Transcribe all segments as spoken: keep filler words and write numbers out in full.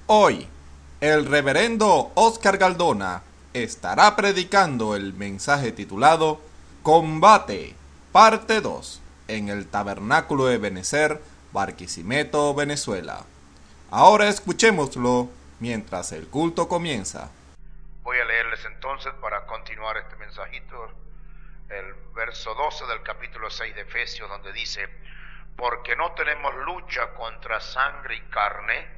Hoy, el reverendo Oscar Galdona estará predicando el mensaje titulado Combate, parte dos, en el Tabernáculo de Ebenezer, Barquisimeto, Venezuela. Ahora escuchémoslo mientras el culto comienza. Voy a leerles entonces, para continuar este mensajito, el verso doce del capítulo seis de Efesios, donde dice: porque no tenemos lucha contra sangre y carne,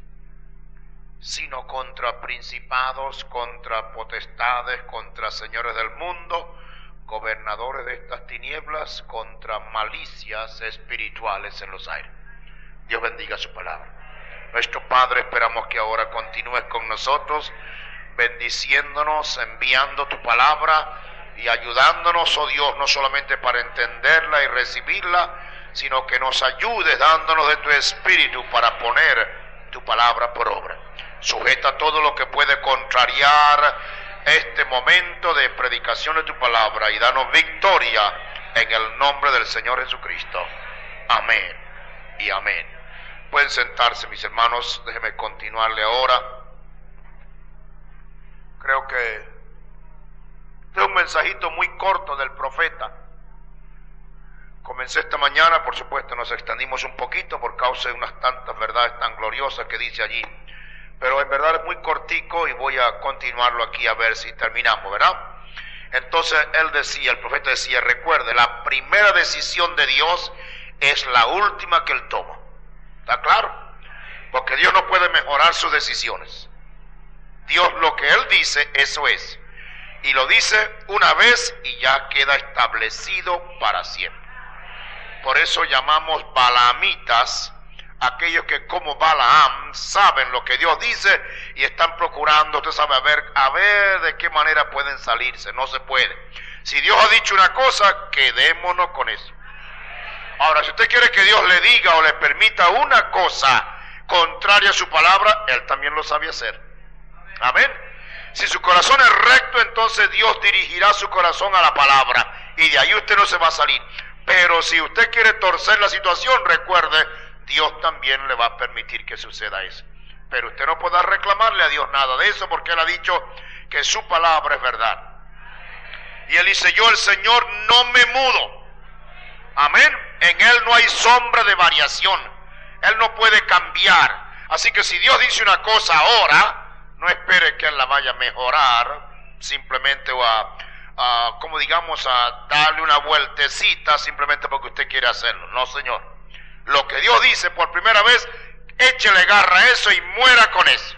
sino contra principados, contra potestades, contra señores del mundo, gobernadores de estas tinieblas, contra malicias espirituales en los aires. Dios bendiga su palabra. Nuestro Padre, esperamos que ahora continúes con nosotros, bendiciéndonos, enviando tu palabra y ayudándonos, oh Dios, no solamente para entenderla y recibirla, sino que nos ayudes dándonos de tu espíritu para poner tu palabra por obra. Sujeta todo lo que puede contrariar este momento de predicación de tu palabra y danos victoria en el nombre del Señor Jesucristo. Amén y amén. Pueden sentarse, mis hermanos. Déjenme continuarle ahora. Creo que este es un mensajito muy corto del profeta. Comencé esta mañana, por supuesto nos extendimos un poquito por causa de unas tantas verdades tan gloriosas que dice allí, pero en verdad es muy cortico y voy a continuarlo aquí a ver si terminamos, ¿verdad? Entonces él decía, el profeta decía, recuerde, la primera decisión de Dios es la última que él toma. ¿Está claro? Porque Dios no puede mejorar sus decisiones. Dios lo que él dice, eso es. Y lo dice una vez y ya queda establecido para siempre. Por eso llamamos balaamitas aquellos que, como Balaam, saben lo que Dios dice y están procurando, usted sabe, a ver, a ver de qué manera pueden salirse. No se puede. Si Dios ha dicho una cosa, quedémonos con eso. Ahora, si usted quiere que Dios le diga o le permita una cosa contraria a su palabra, Él también lo sabe hacer. Amén. Si su corazón es recto, entonces Dios dirigirá su corazón a la palabra y de ahí usted no se va a salir. Pero si usted quiere torcer la situación, recuerde, Dios también le va a permitir que suceda eso. Pero usted no podrá reclamarle a Dios nada de eso, porque Él ha dicho que su palabra es verdad. Y Él dice, yo el Señor no me mudo. Amén. En Él no hay sombra de variación. Él no puede cambiar. Así que si Dios dice una cosa ahora, no espere que Él la vaya a mejorar, simplemente o a... Uh, como digamos a darle una vueltecita simplemente porque usted quiere hacerlo. No, señor. Lo que Dios dice por primera vez, échele garra a eso y muera con eso.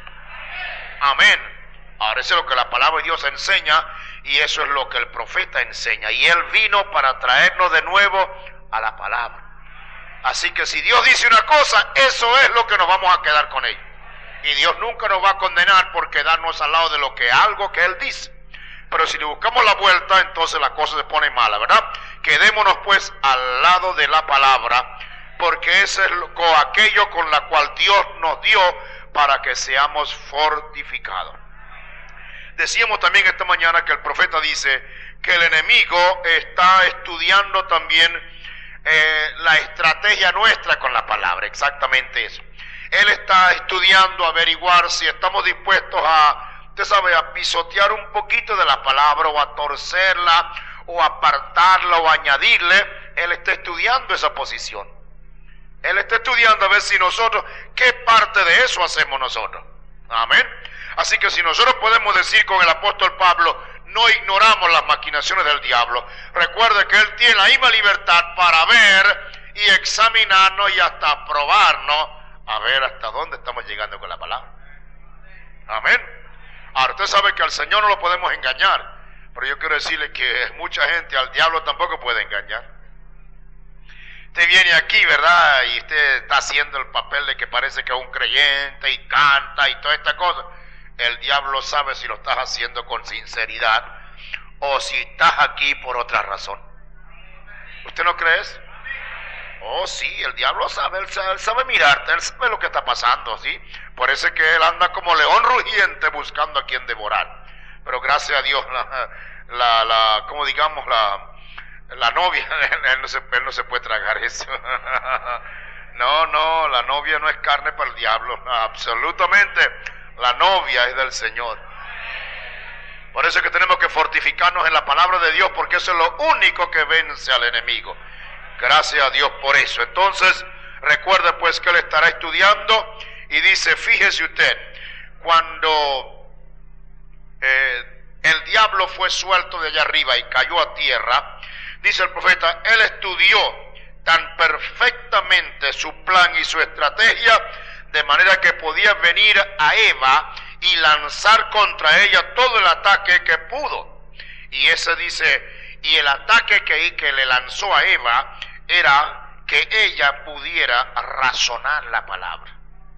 Amén. Ahora eso es lo que la palabra de Dios enseña y eso es lo que el profeta enseña. Y Él vino para traernos de nuevo a la palabra. Así que si Dios dice una cosa, eso es lo que nos vamos a quedar con ello. Y Dios nunca nos va a condenar por quedarnos al lado de lo que algo que Él dice. Pero si le buscamos la vuelta, entonces la cosa se pone mala, ¿verdad? Quedémonos pues al lado de la palabra, porque ese es lo, con aquello con la cual Dios nos dio para que seamos fortificados. Decíamos también esta mañana que el profeta dice que el enemigo está estudiando también eh, la estrategia nuestra con la palabra, exactamente eso. Él está estudiando, averiguar si estamos dispuestos a... usted sabe, a pisotear un poquito de la palabra o a torcerla o apartarla o añadirle. Él está estudiando esa posición. Él está estudiando a ver si nosotros, qué parte de eso hacemos nosotros. Amén. Así que si nosotros podemos decir con el apóstol Pablo, no ignoramos las maquinaciones del diablo. Recuerde que él tiene la misma libertad para ver y examinarnos y hasta probarnos a ver hasta dónde estamos llegando con la palabra. Amén. Ahora, usted sabe que al Señor no lo podemos engañar, pero yo quiero decirle que mucha gente al diablo tampoco puede engañar. Usted viene aquí, ¿verdad? Y usted está haciendo el papel de que parece que es un creyente y canta y toda esta cosa. El diablo sabe si lo estás haciendo con sinceridad o si estás aquí por otra razón. ¿Usted no cree eso? Oh, sí, el diablo sabe, él sabe, él sabe mirarte, él sabe lo que está pasando, ¿sí? Por eso es que él anda como león rugiente buscando a quien devorar. Pero gracias a Dios, la, la, la como digamos, la, la novia, él no, se, él no se puede tragar eso. No, no, la novia no es carne para el diablo, no, absolutamente. La novia es del Señor. Por eso es que tenemos que fortificarnos en la palabra de Dios, porque eso es lo único que vence al enemigo. Gracias a Dios por eso. Entonces, recuerde pues que él estará estudiando y dice, fíjese usted, cuando eh, el diablo fue suelto de allá arriba y cayó a tierra, dice el profeta, él estudió tan perfectamente su plan y su estrategia, de manera que podía venir a Eva y lanzar contra ella todo el ataque que pudo. Y ese dice, y el ataque que, que le lanzó a Eva era que ella pudiera razonar la palabra.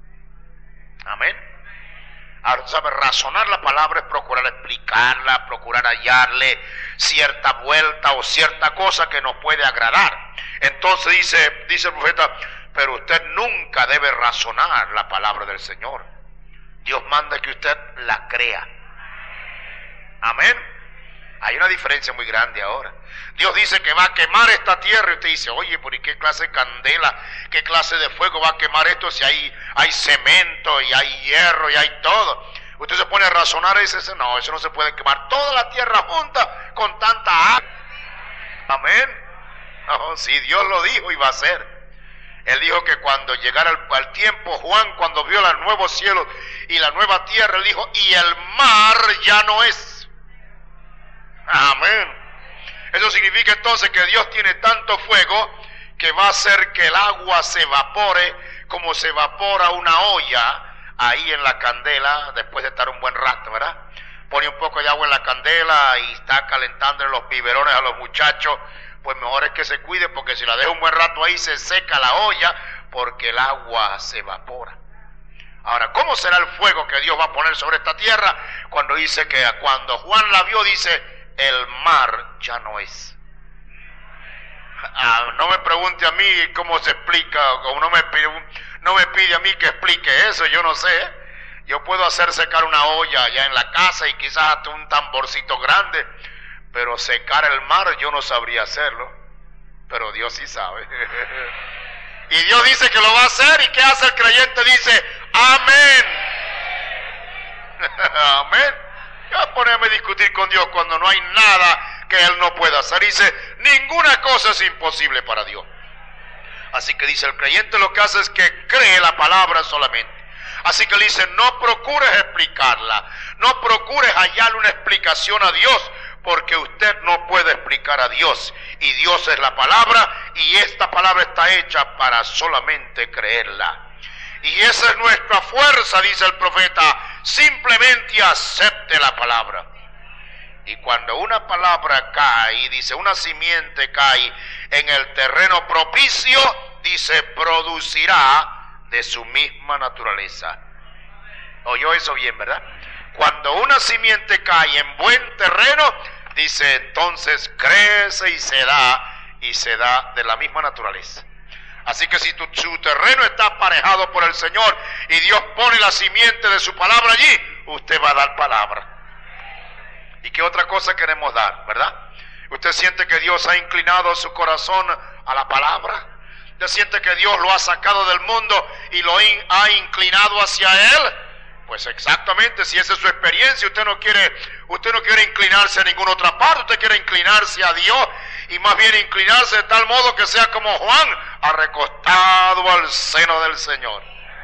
Amén. Ahora, ¿sabe? Razonar la palabra es procurar explicarla, procurar hallarle cierta vuelta o cierta cosa que nos puede agradar. Entonces dice, dice el profeta, pero usted nunca debe razonar la palabra del Señor. Dios manda que usted la crea. Amén. Hay una diferencia muy grande ahora. Dios dice que va a quemar esta tierra y usted dice, oye, ¿por qué clase de candela, qué clase de fuego va a quemar esto si hay, hay cemento y hay hierro y hay todo? Usted se pone a razonar y dice, no, eso no se puede quemar toda la tierra junta con tanta agua. Amén. No, si Dios lo dijo y va a ser. Él dijo que cuando llegara el, el tiempo, Juan, cuando vio los nuevos cielos y la nueva tierra, él dijo, y el mar ya no es. Amén. Eso significa entonces que Dios tiene tanto fuego que va a hacer que el agua se evapore como se evapora una olla ahí en la candela después de estar un buen rato, ¿verdad? Pone un poco de agua en la candela y está calentando en los biberones a los muchachos, pues mejor es que se cuide, porque si la deja un buen rato ahí se seca la olla porque el agua se evapora. Ahora, ¿cómo será el fuego que Dios va a poner sobre esta tierra? Cuando dice que cuando Juan la vio, dice, el mar ya no es. Ah, no me pregunte a mí cómo se explica, o no me, pide, no me pide a mí que explique eso, yo no sé. Yo puedo hacer secar una olla allá en la casa y quizás hasta un tamborcito grande, pero secar el mar yo no sabría hacerlo, pero Dios sí sabe. Y Dios dice que lo va a hacer, ¿y qué hace el creyente? Dice, amén. Amén. Ya ponerme a discutir con Dios cuando no hay nada que Él no pueda hacer. Dice, ninguna cosa es imposible para Dios. Así que dice, el creyente lo que hace es que cree la palabra solamente. Así que le dice, no procures explicarla, no procures hallarle una explicación a Dios, porque usted no puede explicar a Dios, y Dios es la palabra, y esta palabra está hecha para solamente creerla. Y esa es nuestra fuerza, dice el profeta, simplemente acepte la palabra. Y cuando una palabra cae, dice, una simiente cae en el terreno propicio, dice, producirá de su misma naturaleza. ¿Oyó eso bien, verdad? Cuando una simiente cae en buen terreno, dice, entonces crece y se da, y se da de la misma naturaleza. Así que si tu, su terreno está aparejado por el Señor y Dios pone la simiente de su palabra allí, usted va a dar palabra. ¿Y qué otra cosa queremos dar, verdad? ¿Usted siente que Dios ha inclinado su corazón a la palabra? ¿Usted siente que Dios lo ha sacado del mundo y lo in, ha inclinado hacia Él? Pues exactamente, si esa es su experiencia, usted no quiere, usted no quiere inclinarse a ninguna otra parte, usted quiere inclinarse a Dios, y más bien inclinarse de tal modo que sea como Juan, recostado al seno del Señor.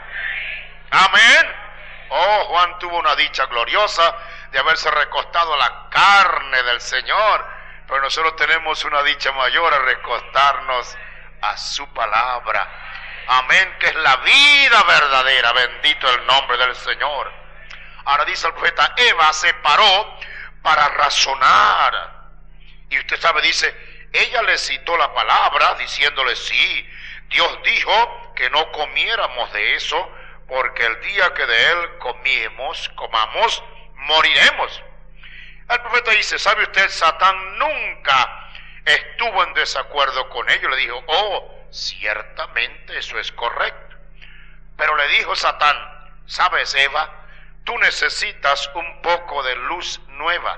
Amén. Oh, Juan tuvo una dicha gloriosa de haberse recostado a la carne del Señor, pero nosotros tenemos una dicha mayor a recostarnos a su palabra. Amén, que es la vida verdadera, bendito el nombre del Señor. Ahora dice el profeta, Eva se paró para razonar. Y usted sabe, dice, ella le citó la palabra diciéndole, sí, Dios dijo que no comiéramos de eso, porque el día que de él comiemos, comamos, moriremos. El profeta dice, ¿sabe usted? Satán nunca estuvo en desacuerdo con ello. Le dijo, oh, ciertamente eso es correcto. Pero le dijo Satán, ¿sabes, Eva? Tú necesitas un poco de luz nueva.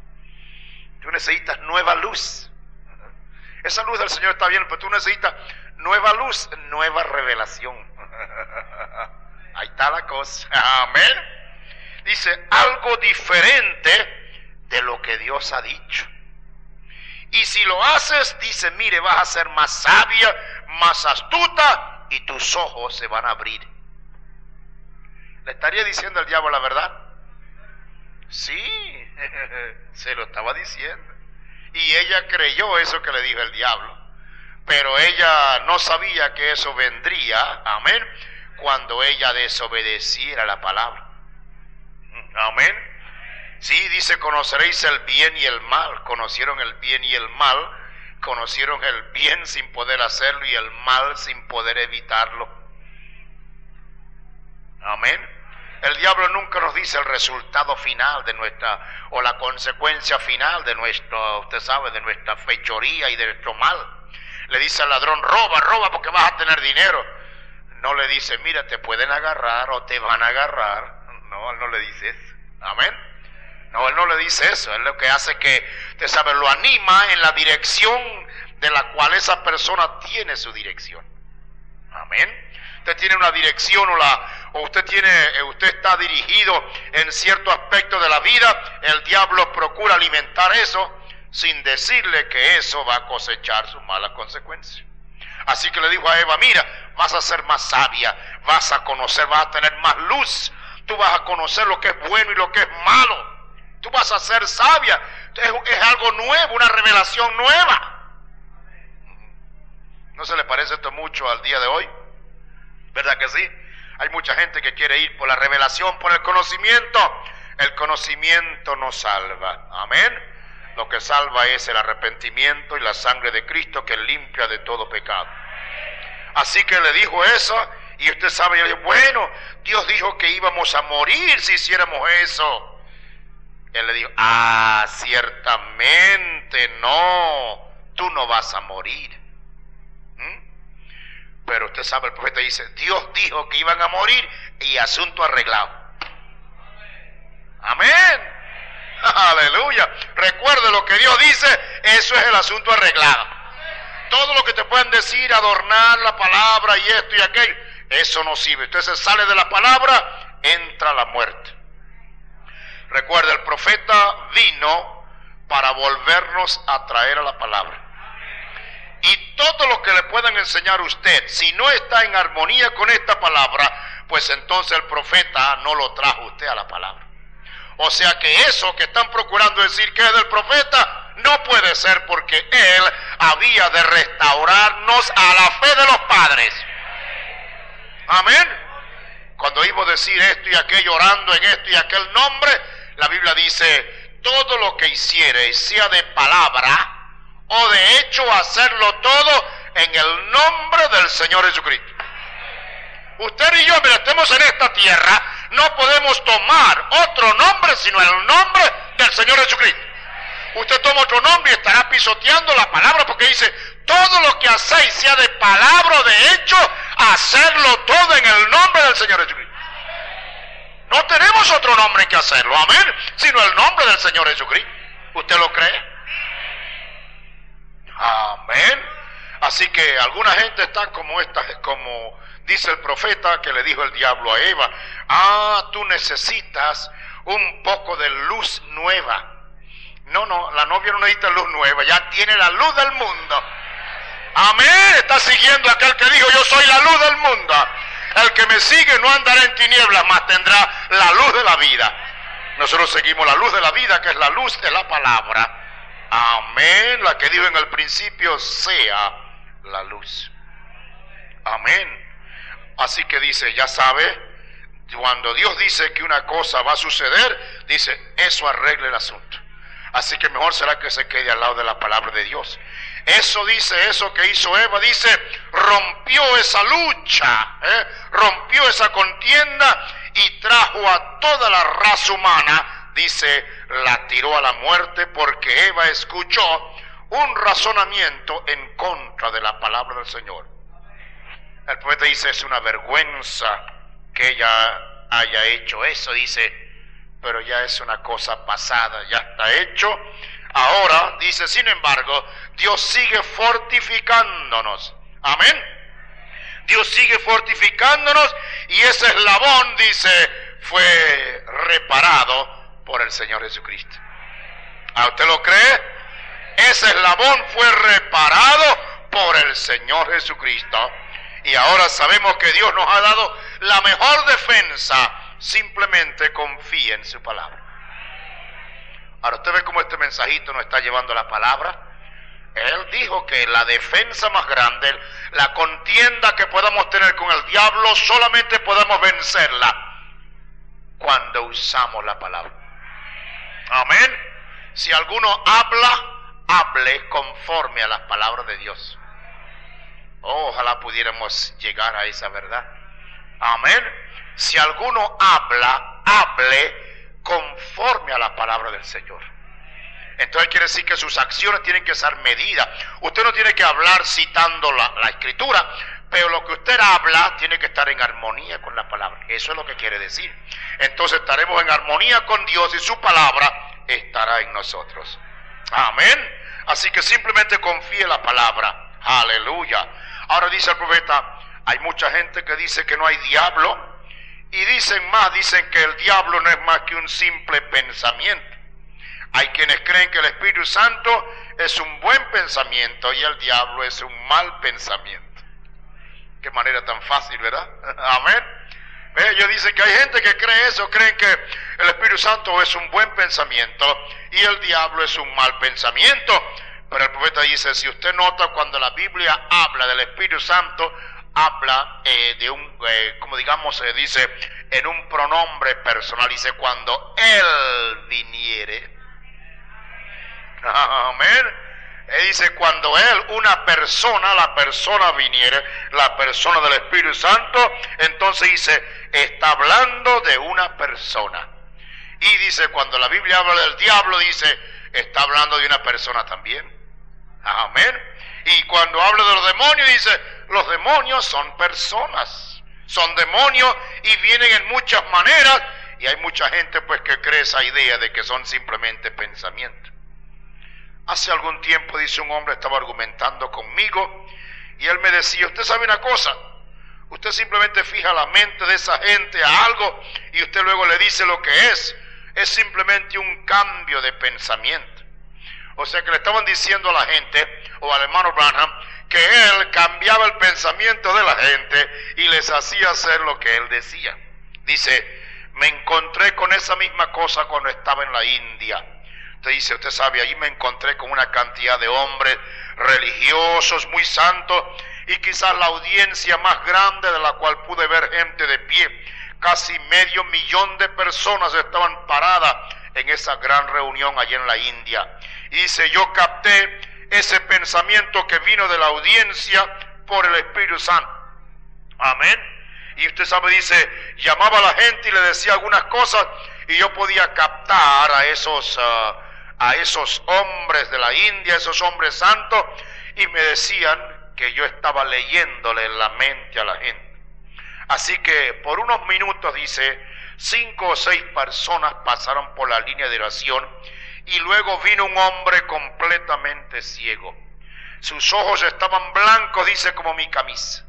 Tú necesitas nueva luz. Esa luz del Señor está bien, pero tú necesitas Nueva luz, nueva revelación. Ahí está la cosa. Amén. Dice, algo diferente de lo que Dios ha dicho. Y si lo haces, dice, mire, vas a ser más sabia, más astuta, y tus ojos se van a abrir. ¿Le estaría diciendo el diablo la verdad? Sí, se lo estaba diciendo. Y ella creyó eso que le dijo el diablo. Pero ella no sabía que eso vendría, amén, cuando ella desobedeciera la palabra. Amén. Sí, dice, conoceréis el bien y el mal. Conocieron el bien y el mal. Conocieron el bien sin poder hacerlo y el mal sin poder evitarlo. Amén. El diablo nunca nos dice el resultado final de nuestra, o la consecuencia final de nuestro, usted sabe, de nuestra fechoría y de nuestro mal. Le dice al ladrón, roba, roba porque vas a tener dinero. No le dice, mira, te pueden agarrar o te van a agarrar. No, él no le dice eso. Amén. No, él no le dice eso. Él lo que hace es que, usted sabe, lo anima en la dirección de la cual esa persona tiene su dirección. Amén. Usted tiene una dirección o, la, o usted, tiene, usted está dirigido en cierto aspecto de la vida. El diablo procura alimentar eso sin decirle que eso va a cosechar sus malas consecuencias. Así que le dijo a Eva, mira, vas a ser más sabia, vas a conocer, vas a tener más luz, tú vas a conocer lo que es bueno y lo que es malo, tú vas a ser sabia, es, es algo nuevo, una revelación nueva. ¿No se le parece esto mucho al día de hoy? ¿Verdad que sí? Hay mucha gente que quiere ir por la revelación, por el conocimiento. El conocimiento no salva, amén. Lo que salva es el arrepentimiento y la sangre de Cristo que limpia de todo pecado. Así que le dijo eso, y usted sabe, yo digo, bueno, Dios dijo que íbamos a morir si hiciéramos eso. Él le dijo, ah, ciertamente no, tú no vas a morir. ¿Mm? Pero usted sabe, el profeta dice, Dios dijo que iban a morir y asunto arreglado. Amén. Aleluya. Recuerde lo que Dios dice, eso es el asunto arreglado. Todo lo que te pueden decir, adornar la palabra y esto y aquello, eso no sirve. Usted se sale de la palabra, entra la muerte. Recuerde, el profeta vino para volvernos a traer a la palabra. Y todo lo que le puedan enseñar a usted, si no está en armonía con esta palabra, pues entonces el profeta no lo trajo usted a la palabra. O sea que eso que están procurando decir que es del profeta, no puede ser, porque él había de restaurarnos a la fe de los padres. Amén. Cuando iba a decir esto y aquello, orando en esto y aquel nombre, la Biblia dice, todo lo que hiciere, sea de palabra o de hecho, hacerlo todo en el nombre del Señor Jesucristo. Usted y yo, mira, estemos en esta tierra, no podemos tomar otro nombre sino el nombre del Señor Jesucristo. Usted toma otro nombre y estará pisoteando la palabra, porque dice, todo lo que hacéis, sea de palabra o de hecho, hacerlo todo en el nombre del Señor Jesucristo. No tenemos otro nombre que hacerlo, amén, sino el nombre del Señor Jesucristo. ¿Usted lo cree? Amén. Así que alguna gente está como esta, como dice el profeta que le dijo el diablo a Eva, ah, tú necesitas un poco de luz nueva. No, no, la novia no necesita luz nueva, ya tiene la luz del mundo. Amén. Está siguiendo aquel que dijo, yo soy la luz del mundo. El que me sigue no andará en tinieblas, mas tendrá la luz de la vida. Nosotros seguimos la luz de la vida, que es la luz de la palabra. Amén. La que dijo en el principio, sea la luz. Amén. Así que dice, ya sabe, cuando Dios dice que una cosa va a suceder, dice, eso arregle el asunto. Así que mejor será que se quede al lado de la palabra de Dios. Eso dice, eso que hizo Eva, dice, rompió esa lucha, ¿eh? rompió esa contienda y trajo a toda la raza humana, dice, la tiró a la muerte, porque Eva escuchó un razonamiento en contra de la palabra del Señor. El profeta dice, es una vergüenza que ella haya hecho eso, dice, pero ya es una cosa pasada, ya está hecho. Ahora, dice, sin embargo, Dios sigue fortificándonos. Amén. Dios sigue fortificándonos y ese eslabón, dice, fue reparado por el Señor Jesucristo. ¿A usted lo cree? Ese eslabón fue reparado por el Señor Jesucristo. Y ahora sabemos que Dios nos ha dado la mejor defensa. Simplemente confíe en su palabra. Ahora usted ve cómo este mensajito nos está llevando la palabra. Él dijo que la defensa más grande, la contienda que podamos tener con el diablo, solamente podemos vencerla cuando usamos la palabra. Amén. Si alguno habla, hable conforme a las palabras de Dios. Oh, ojalá pudiéramos llegar a esa verdad. Amén. Si alguno habla, hable conforme a la palabra del Señor. Entonces quiere decir que sus acciones tienen que ser medidas. Usted no tiene que hablar citando la, la escritura, pero lo que usted habla tiene que estar en armonía con la palabra. Eso es lo que quiere decir. Entonces estaremos en armonía con Dios y su palabra estará en nosotros. Amén. Así que simplemente confíe en la palabra. Aleluya. Ahora dice el profeta, hay mucha gente que dice que no hay diablo, y dicen más, dicen que el diablo no es más que un simple pensamiento. Hay quienes creen que el Espíritu Santo es un buen pensamiento y el diablo es un mal pensamiento. Qué manera tan fácil, ¿verdad? Amén. Ellos dicen que hay gente que cree eso, creen que el Espíritu Santo es un buen pensamiento y el diablo es un mal pensamiento. Pero el profeta dice, si usted nota cuando la Biblia habla del Espíritu Santo, habla eh, de un, eh, como digamos, eh, dice, en un pronombre personal, dice, cuando Él viniere. Amén. Él dice, cuando Él, una persona, la persona viniere, la persona del Espíritu Santo, entonces dice, está hablando de una persona. Y dice, cuando la Biblia habla del diablo, dice, está hablando de una persona también. Amén. Y cuando habla de los demonios, dice, los demonios son personas, son demonios y vienen en muchas maneras, y hay mucha gente pues que cree esa idea de que son simplemente pensamientos. Hace algún tiempo, dice, un hombre estaba argumentando conmigo y él me decía, usted sabe una cosa, usted simplemente fija la mente de esa gente a algo y usted luego le dice lo que es, es simplemente un cambio de pensamiento. O sea que le estaban diciendo a la gente, o al hermano Branham, que él cambiaba el pensamiento de la gente y les hacía hacer lo que él decía. Dice, me encontré con esa misma cosa cuando estaba en la India. Usted dice, usted sabe, ahí me encontré con una cantidad de hombres religiosos, muy santos, y quizás la audiencia más grande de la cual pude ver gente de pie. Casi medio millón de personas estaban paradas en esa gran reunión allí en la India. Y dice, yo capté ese pensamiento que vino de la audiencia por el Espíritu Santo. Amén. Y usted sabe, dice, llamaba a la gente y le decía algunas cosas y yo podía captar a esos, uh, a esos hombres de la India, esos hombres santos, y me decían que yo estaba leyéndole en la mente a la gente. Así que por unos minutos, dice, cinco o seis personas pasaron por la línea de oración y luego vino un hombre completamente ciego. Sus ojos estaban blancos, dice, como mi camisa.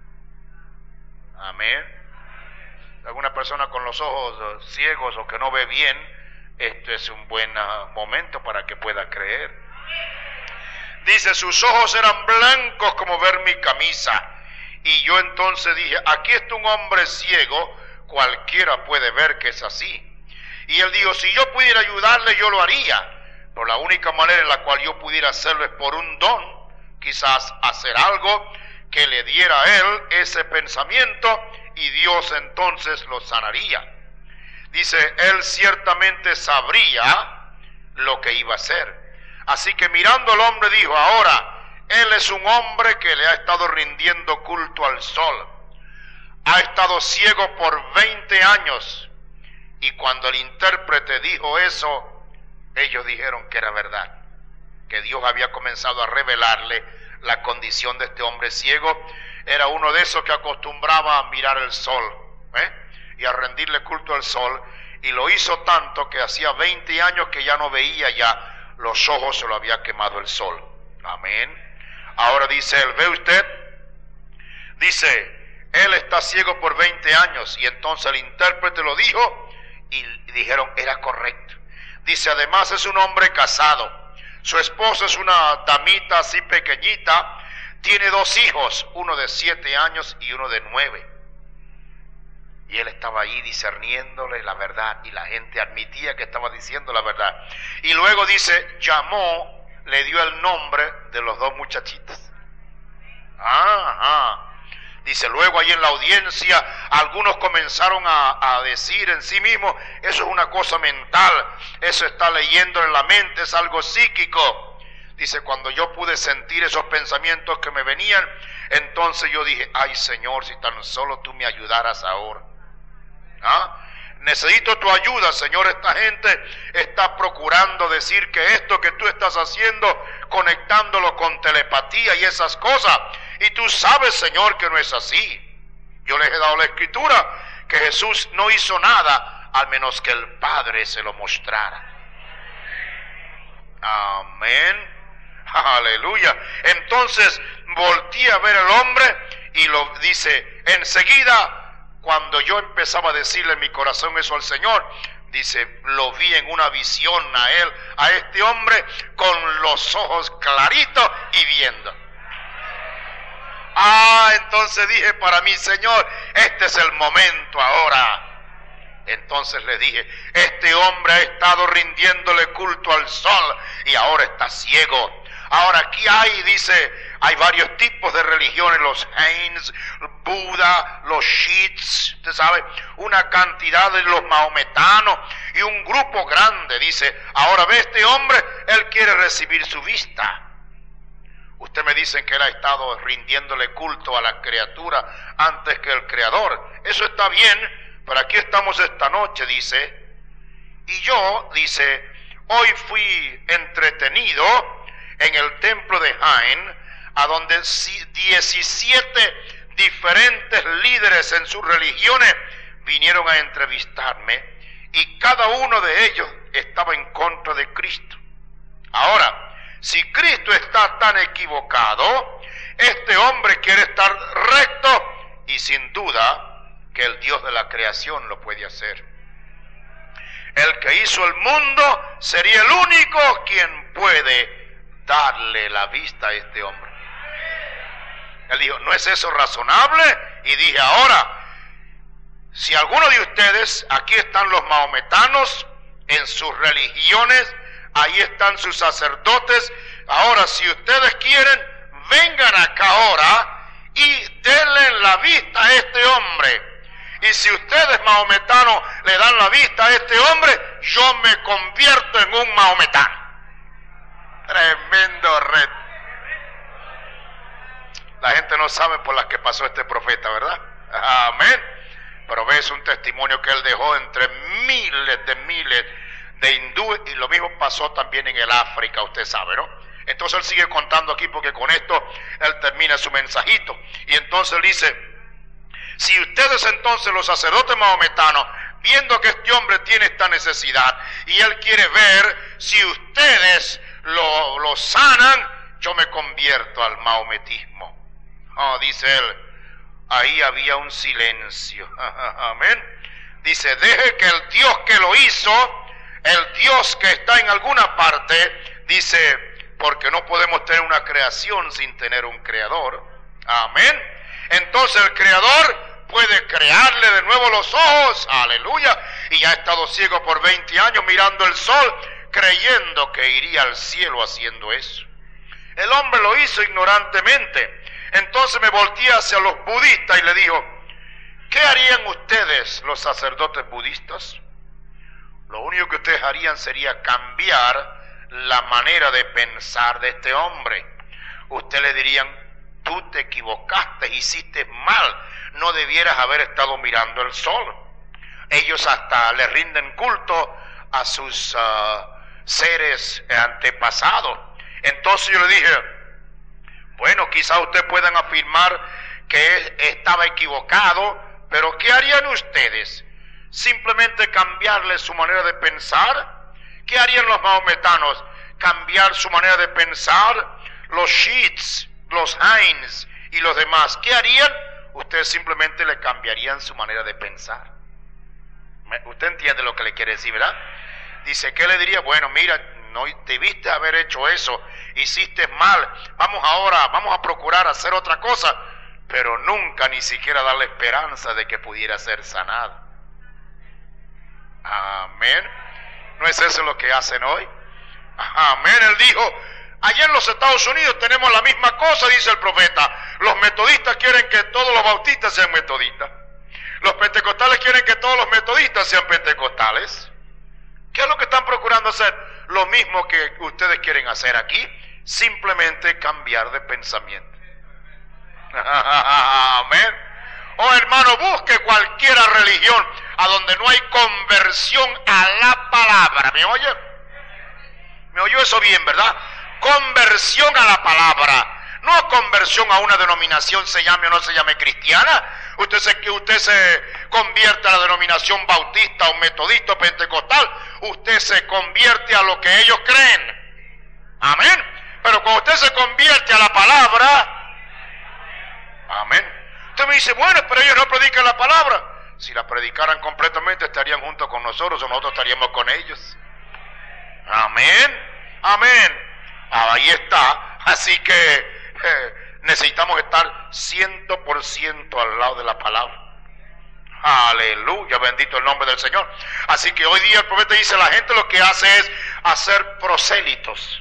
Amén. Alguna persona con los ojos ciegos o que no ve bien, esto es un buen uh, momento para que pueda creer. Dice, sus ojos eran blancos como ver mi camisa. Y yo entonces dije, aquí está un hombre ciego, cualquiera puede ver que es así. Y él dijo, si yo pudiera ayudarle, yo lo haría. Pero la única manera en la cual yo pudiera hacerlo es por un don, quizás hacer algo que le diera a él ese pensamiento y Dios entonces lo sanaría. Dice, él ciertamente sabría lo que iba a hacer. Así que mirando al hombre dijo, ahora, él es un hombre que le ha estado rindiendo culto al sol. Ha estado ciego por veinte años. Y cuando el intérprete dijo eso, ellos dijeron que era verdad. Que Dios había comenzado a revelarle la condición de este hombre ciego. Era uno de esos que acostumbraba a mirar el sol, ¿eh? y a rendirle culto al sol. Y lo hizo tanto que hacía veinte años que ya no veía ya. Los ojos se lo había quemado el sol. Amén. Ahora dice él, ¿ve usted? dice, él está ciego por veinte años. Y entonces el intérprete lo dijo y dijeron, era correcto. Dice, además es un hombre casado. Su esposa es una damita así pequeñita. Tiene dos hijos, uno de siete años y uno de nueve. Y él estaba ahí discerniéndole la verdad y la gente admitía que estaba diciendo la verdad. Y luego dice, llamó, le dio el nombre de los dos muchachitos. Ajá. Dice, luego ahí en la audiencia algunos comenzaron a, a decir en sí mismos, eso es una cosa mental, eso está leyendo en la mente, es algo psíquico. Dice, cuando yo pude sentir esos pensamientos que me venían, entonces yo dije, ay Señor, si tan solo tú me ayudaras ahora. ¿Ah? Necesito tu ayuda, Señor. Esta gente está procurando decir que esto que tú estás haciendo, conectándolo con telepatía y esas cosas, y tú sabes, Señor, que no es así. Yo les he dado la escritura, que Jesús no hizo nada, al menos que el Padre se lo mostrara. Amén. Aleluya. Entonces volteé a ver al hombre y lo dice, enseguida, cuando yo empezaba a decirle en mi corazón eso al Señor, dice, lo vi en una visión a él, a este hombre, con los ojos claritos y viendo. Ah, entonces dije para mí, Señor, este es el momento ahora. Entonces le dije, este hombre ha estado rindiéndole culto al sol y ahora está ciego. Ahora aquí hay, dice, hay varios tipos de religiones, los Jains, Buda, los Shiites, usted sabe, una cantidad de los mahometanos y un grupo grande, dice, ahora ve este hombre, él quiere recibir su vista. Usted me dicen que él ha estado rindiéndole culto a la criatura antes que el Creador. Eso está bien, pero aquí estamos esta noche, dice, y yo, dice, hoy fui entretenido en el templo de Jain, a donde diecisiete diferentes líderes en sus religiones vinieron a entrevistarme, y cada uno de ellos estaba en contra de Cristo. Ahora, si Cristo está tan equivocado, este hombre quiere estar recto, y sin duda que el Dios de la creación lo puede hacer. El que hizo el mundo sería el único quien puede darle la vista a este hombre. Él dijo, ¿no es eso razonable? Y dije, ahora, si alguno de ustedes, aquí están los mahometanos en sus religiones, ahí están sus sacerdotes, ahora si ustedes quieren, vengan acá ahora y denle la vista a este hombre. Y si ustedes mahometanos le dan la vista a este hombre, yo me convierto en un mahometano. Tremendo reto. La gente no sabe por las que pasó este profeta, ¿verdad? Amén. Pero ves un testimonio que él dejó entre miles de miles de hindúes, y lo mismo pasó también en el África, usted sabe, ¿no? Entonces él sigue contando aquí, porque con esto él termina su mensajito. Y entonces él dice, si ustedes entonces los sacerdotes mahometanos, viendo que este hombre tiene esta necesidad, y él quiere ver si ustedes lo, lo sanan, yo me convierto al mahometismo. Oh, dice él, ahí había un silencio. Amén. Dice, deje que el Dios que lo hizo, el Dios que está en alguna parte, dice, porque no podemos tener una creación sin tener un creador. Amén. Entonces el creador puede crearle de nuevo los ojos, aleluya, y ya ha estado ciego por veinte años mirando el sol, creyendo que iría al cielo haciendo eso. El hombre lo hizo ignorantemente. Entonces me volteé hacia los budistas y le dijo, ¿qué harían ustedes, los sacerdotes budistas? Lo único que ustedes harían sería cambiar la manera de pensar de este hombre. Ustedes le dirían, tú te equivocaste, hiciste mal, no debieras haber estado mirando el sol. Ellos hasta le rinden culto a sus uh, seres antepasados. Entonces yo le dije, bueno, quizá ustedes puedan afirmar que estaba equivocado, pero ¿qué harían ustedes? ¿Simplemente cambiarle su manera de pensar? ¿Qué harían los mahometanos? ¿Cambiar su manera de pensar? Los Shiites, los Jains y los demás, ¿qué harían? ustedes simplemente le cambiarían su manera de pensar. Usted entiende lo que le quiere decir, ¿verdad? Dice, ¿qué le diría? Bueno, mira, no debiste haber hecho eso, hiciste mal, vamos ahora, vamos a procurar hacer otra cosa, pero nunca ni siquiera darle esperanza de que pudiera ser sanado. Amén. ¿No es eso lo que hacen hoy? Amén. Él dijo, allá en los Estados Unidos tenemos la misma cosa, dice el profeta. Los metodistas quieren que todos los bautistas sean metodistas. Los pentecostales quieren que todos los metodistas sean pentecostales. ¿Qué es lo que están procurando hacer? Lo mismo que ustedes quieren hacer aquí, simplemente cambiar de pensamiento. Amén. Oh hermano, busque cualquier religión a donde no hay conversión a la palabra. ¿Me oye? ¿Me oyó eso bien, verdad? Conversión a la palabra. No conversión a una denominación, se llame o no se llame cristiana. Usted se, usted se convierte a la denominación bautista o metodista o pentecostal. Usted se convierte a lo que ellos creen. Amén. Pero cuando usted se convierte a la palabra, amén. Usted me dice, bueno, pero ellos no predican la palabra. Si la predicaran completamente, estarían junto con nosotros o nosotros estaríamos con ellos. Amén. Amén. Ahí está. Así que eh, necesitamos estar ciento por ciento al lado de la palabra. Aleluya, bendito el nombre del Señor. Así que hoy día el profeta dice, la gente lo que hace es hacer prosélitos.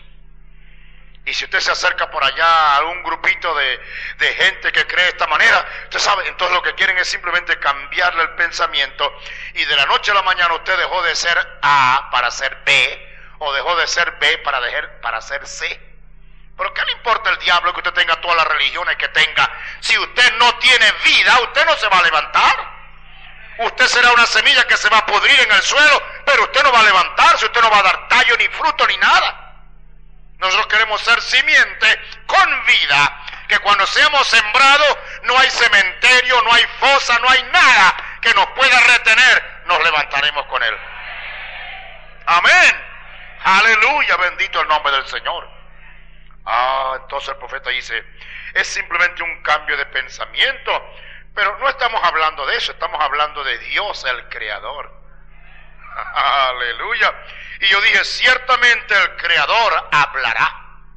Y si usted se acerca por allá a un grupito de, de gente que cree de esta manera, usted sabe, entonces lo que quieren es simplemente cambiarle el pensamiento. Y de la noche a la mañana usted dejó de ser A para ser B, o dejó de ser B para, dejar, para ser C. ¿Pero qué le importa el diablo que usted tenga todas las religiones que tenga? Si usted no tiene vida, usted no se va a levantar. Usted será una semilla que se va a pudrir en el suelo, pero usted no va a levantarse, usted no va a dar tallo, ni fruto, ni nada. Nosotros queremos ser simiente con vida, que cuando seamos sembrados no hay cementerio, no hay fosa, no hay nada que nos pueda retener. Nos levantaremos con él. Amén. Aleluya, bendito el nombre del Señor. Ah, entonces el profeta dice, es simplemente un cambio de pensamiento, pero no estamos hablando de eso, estamos hablando de Dios el Creador. Aleluya. Y yo dije, ciertamente el Creador hablará,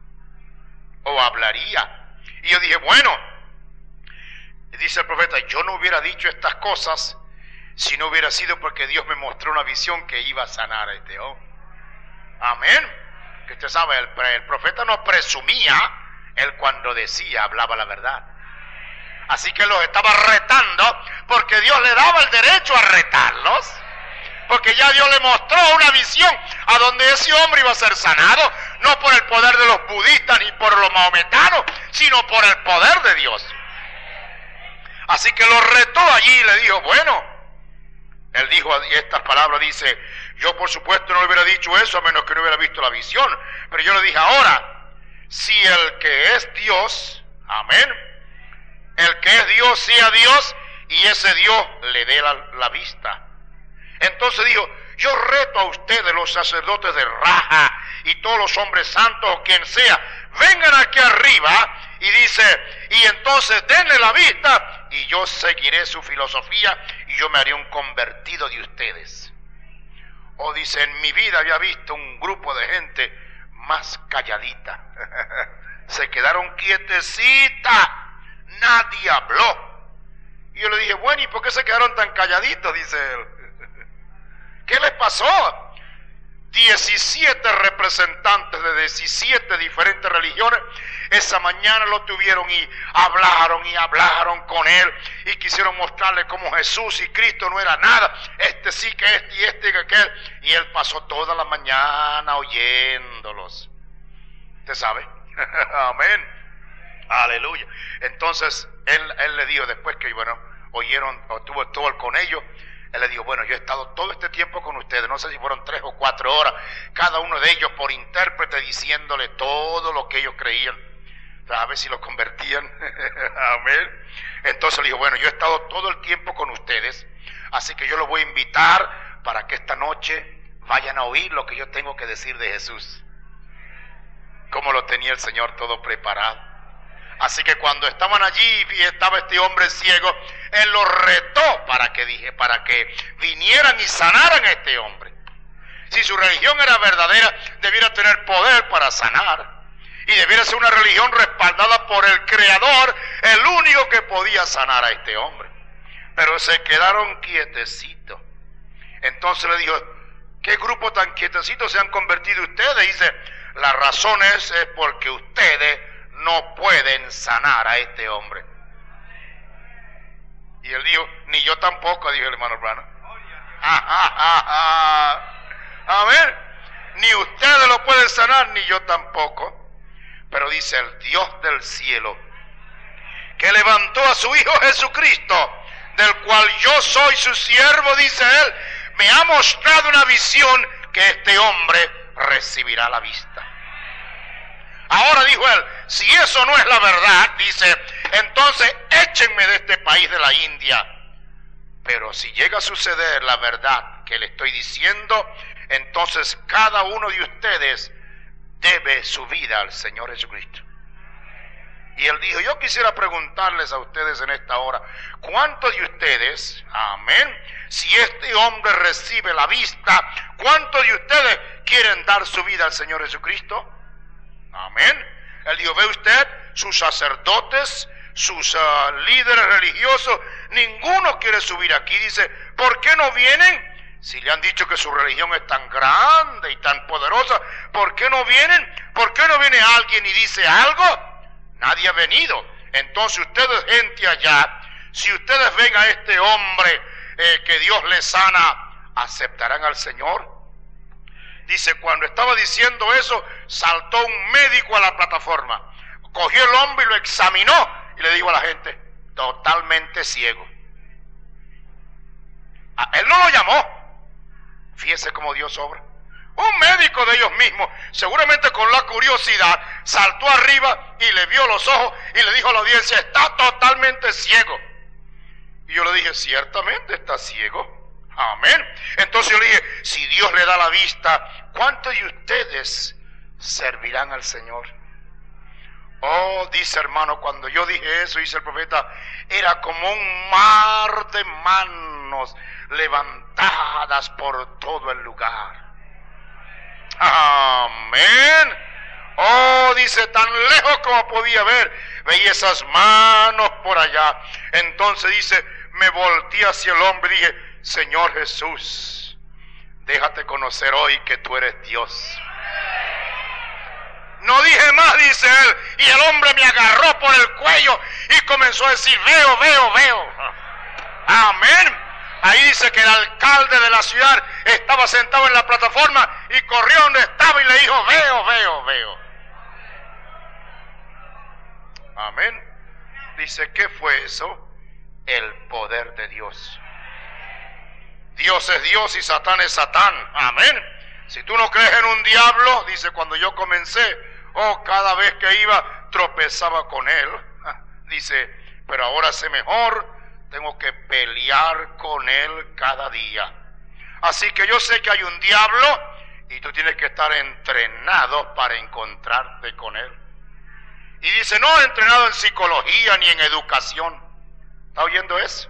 o hablaría. Y yo dije, bueno, dice el profeta, yo no hubiera dicho estas cosas si no hubiera sido porque Dios me mostró una visión que iba a sanar a este hombre. Amén. Que usted sabe, el, el profeta no presumía, él cuando decía, hablaba la verdad. Así que los estaba retando, porque Dios le daba el derecho a retarlos. Porque ya Dios le mostró una visión a donde ese hombre iba a ser sanado, no por el poder de los budistas ni por los mahometanos, sino por el poder de Dios. Así que lo retó allí y le dijo, bueno, él dijo estas palabras, dice, yo por supuesto no le hubiera dicho eso a menos que no hubiera visto la visión, pero yo le dije, ahora, si el que es Dios, amén, el que es Dios sea Dios y ese Dios le dé la, la vista. Entonces dijo, yo reto a ustedes los sacerdotes de Raja y todos los hombres santos o quien sea, vengan aquí arriba y dice, y entonces denle la vista y yo seguiré su filosofía y yo me haré un convertido de ustedes. O dice, en mi vida había visto un grupo de gente más calladita. Se quedaron quietecitas, nadie habló. Y yo le dije, bueno, ¿y por qué se quedaron tan calladitos? Dice él. ¿Qué les pasó? diecisiete representantes de diecisiete diferentes religiones esa mañana lo tuvieron y hablaron y hablaron con él y quisieron mostrarle cómo Jesús y Cristo no era nada, este sí que este y este que aquel, y él pasó toda la mañana oyéndolos. ¿Usted sabe? Amén. Aleluya. Entonces él, él le dijo, después que bueno, oyeron o tuvo todo el con ellos, él le dijo, bueno, yo he estado todo este tiempo con ustedes, no sé si fueron tres o cuatro horas, cada uno de ellos por intérprete diciéndole todo lo que ellos creían, a ver si lo convertían. Amén. Entonces le dijo, bueno, yo he estado todo el tiempo con ustedes, así que yo los voy a invitar para que esta noche vayan a oír lo que yo tengo que decir de Jesús. Cómo lo tenía el Señor todo preparado. Así que cuando estaban allí y estaba este hombre ciego, él los retó para que dije, para que vinieran y sanaran a este hombre. Si su religión era verdadera, debiera tener poder para sanar. Y debiera ser una religión respaldada por el Creador, el único que podía sanar a este hombre. Pero se quedaron quietecitos. Entonces le dijo, ¿qué grupo tan quietecitos se han convertido ustedes? Dice, la razón es, es porque ustedes no pueden sanar a este hombre. Y él dijo, ni yo tampoco, dijo el hermano Branham. Amén. Ni ustedes lo pueden sanar, ni yo tampoco. Pero dice el Dios del cielo, que levantó a su Hijo Jesucristo, del cual yo soy su siervo, dice él, me ha mostrado una visión que este hombre recibirá la vista. Ahora, dijo él, si eso no es la verdad, dice, entonces échenme de este país de la India. Pero si llega a suceder la verdad que le estoy diciendo, entonces cada uno de ustedes debe su vida al Señor Jesucristo. Y él dijo, yo quisiera preguntarles a ustedes en esta hora, ¿cuántos de ustedes, amén, si este hombre recibe la vista, cuántos de ustedes quieren dar su vida al Señor Jesucristo? Amén. Él dijo, ¿ve usted? Sus sacerdotes, sus uh, líderes religiosos, ninguno quiere subir aquí. Dice, ¿por qué no vienen? Si le han dicho que su religión es tan grande y tan poderosa, ¿por qué no vienen? ¿Por qué no viene alguien y dice algo? Nadie ha venido. Entonces ustedes, gente allá, si ustedes ven a este hombre eh, que Dios le sana, ¿aceptarán al Señor? Dice, cuando estaba diciendo eso, saltó un médico a la plataforma, cogió el hombre y lo examinó y le dijo a la gente, totalmente ciego. Ah, él no lo llamó. Fíjese cómo Dios obra. Un médico de ellos mismos, seguramente con la curiosidad, saltó arriba y le vio los ojos y le dijo a la audiencia, está totalmente ciego. Y yo le dije, ciertamente está ciego. Amén. Entonces yo le dije, si Dios le da la vista, ¿cuántos de ustedes servirán al Señor? Oh, dice hermano, cuando yo dije eso, dice el profeta, era como un mar de manos levantadas por todo el lugar. Amén. Oh, dice, tan lejos como podía ver, veía esas manos por allá. Entonces dice, me volteé hacia el hombre y dije, Señor Jesús, déjate conocer hoy que tú eres Dios. No dije más, dice él, y el hombre me agarró por el cuello y comenzó a decir, veo, veo, veo. Amén. Ahí dice que el alcalde de la ciudad estaba sentado en la plataforma y corrió donde estaba y le dijo, veo, veo, veo. Amén. Dice, ¿qué fue eso? El poder de Dios. Dios es Dios y Satán es Satán. Amén. Si tú no crees en un diablo, dice, cuando yo comencé, oh, cada vez que iba tropezaba con él. Dice, pero ahora sé mejor, tengo que pelear con él cada día. Así que yo sé que hay un diablo y tú tienes que estar entrenado para encontrarte con él. Y dice, no entrenado en psicología ni en educación. ¿Está oyendo eso?